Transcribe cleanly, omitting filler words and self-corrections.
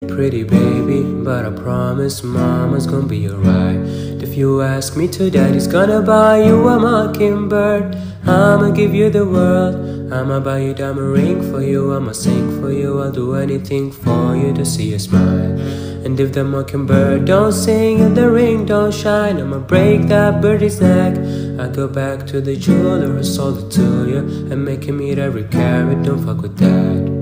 pretty baby, but I promise mama's gonna be alright. If you ask me to, daddy's gonna buy you a mockingbird. I'ma give you the world, I'ma buy you diamond ring for you, I'ma sing for you, I'll do anything for you to see you smile. And if the mockingbird don't sing and the ring don't shine, I'ma break that birdie's neck. I go back to the jeweler who sold it to you and make him eat every carrot, don't fuck with that.